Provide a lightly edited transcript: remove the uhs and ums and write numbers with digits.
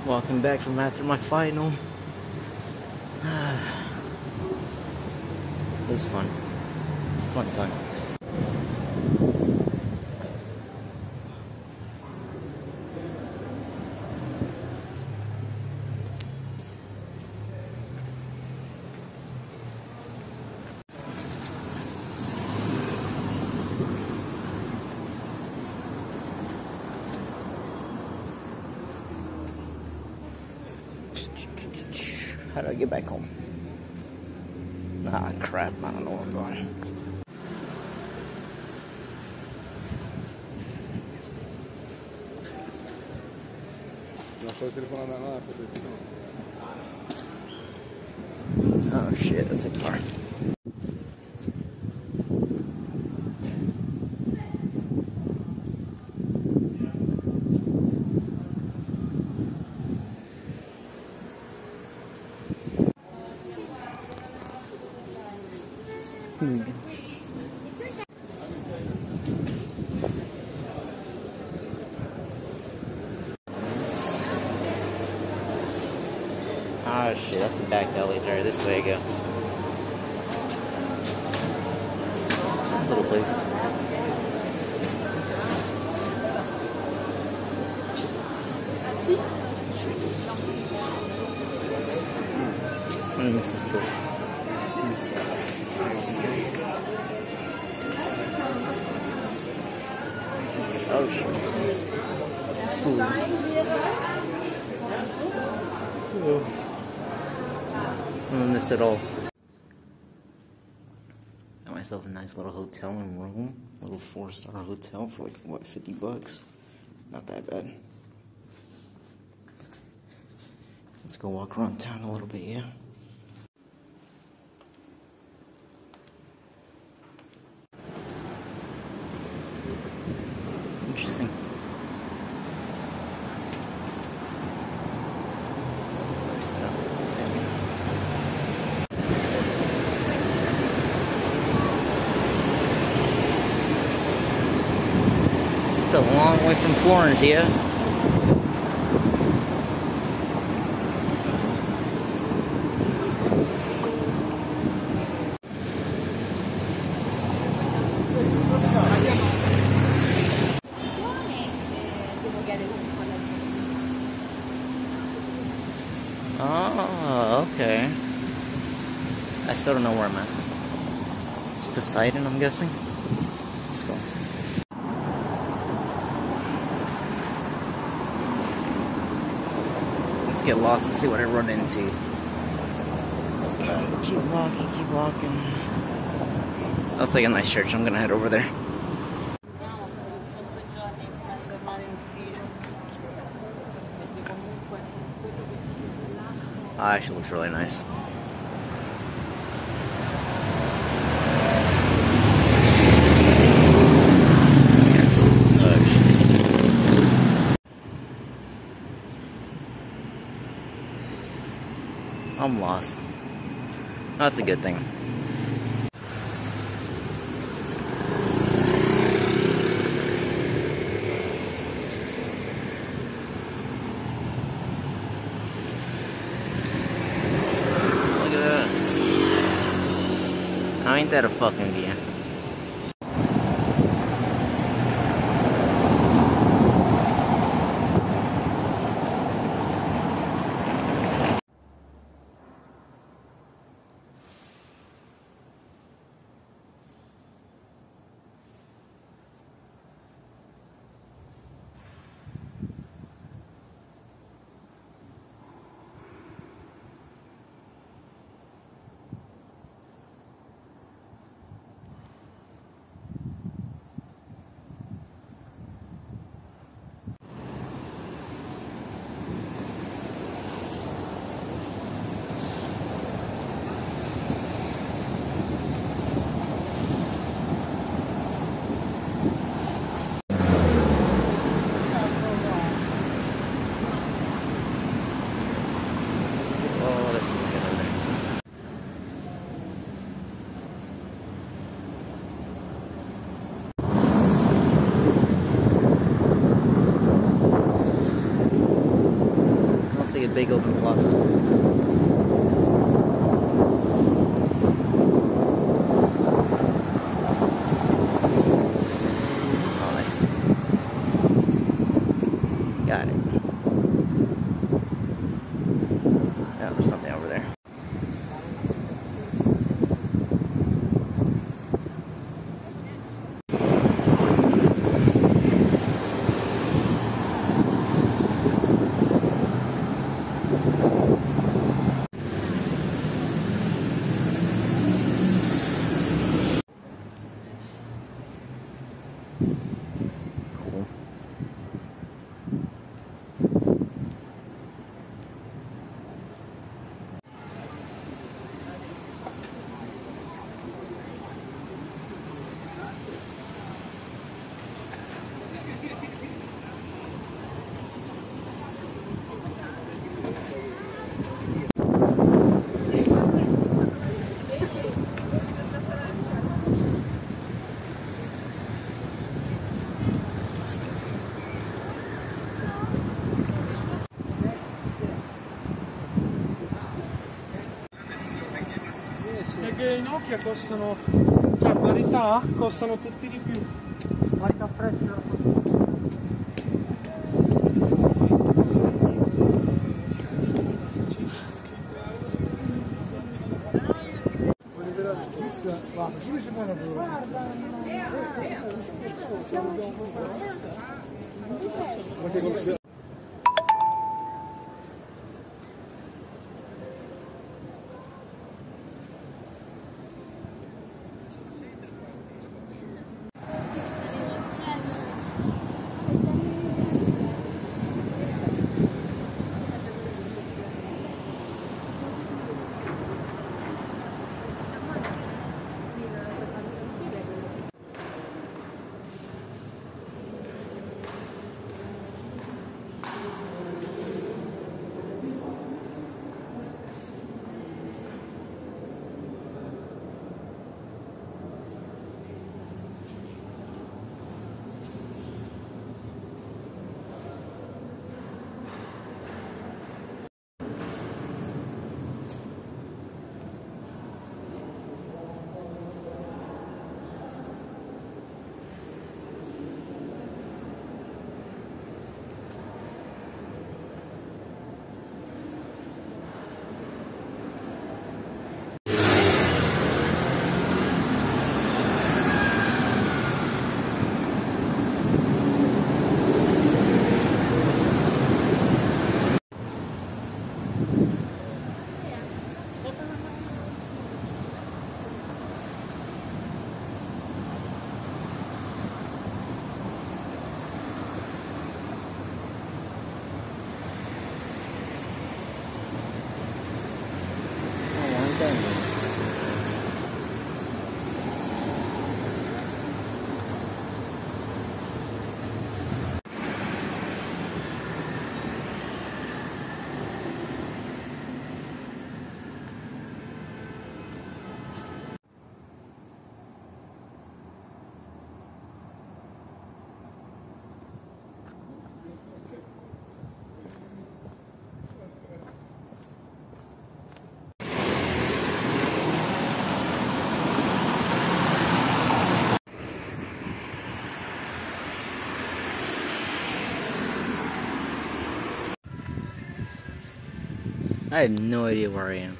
Walking back from after my final. It was fun. It was a fun time. How do I get back home? Ah, crap. I don't know where I'm going. Oh shit, that's a car. Oh shit, that's the back alley there. This way I go. Little place. Let me miss this place. Oh shit. School. Oh. I miss it all. Got myself a nice little hotel and room. A little 4-star hotel for like, what, $50? Not that bad. Let's go walk around town a little bit, yeah? Interesting. It's a long way from Florence, yeah? Oh, okay. I still don't know where I'm at. Poseidon, I'm guessing? Let's go. Let's get lost and see what I run into. Keep walking, keep walking. That's like a nice church. I'm gonna head over there. Actually looks really nice. I'm lost. That's a good thing. Ain't that a fucking view? big open plaza. Oh, nice. Got it. Yeah, there's something over there. Cool. Perché i Nokia costano, cioè a parità, costano tutti di più. Parità prezzo. I have no idea where I am.